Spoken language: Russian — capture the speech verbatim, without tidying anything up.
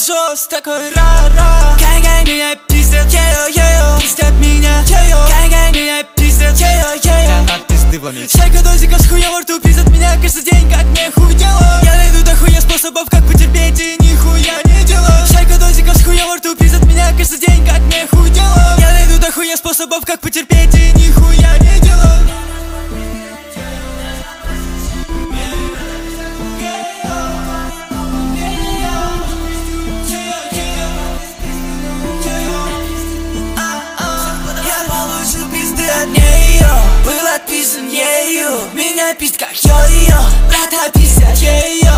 Джос, такой ра-ра. Гай-гай, меня пиздят, её-её. Пиздят меня, её. Гай-гай, меня пиздят, её-её. От пизды вломить. Шайка дозиков с хуя во рту пиздят меня каждый день, как мне хуй делать. Я найду дохуя способов, как потерпеть и нихуя не делать. Шайка дозиков с хуя во рту пиздят меня каждый день, как мне хуй делать. Я найду дохуя способов, как потерпеть и нихуя не делать. Был отписан ею, меня пиздит как йо-йо. Брата пиздят её.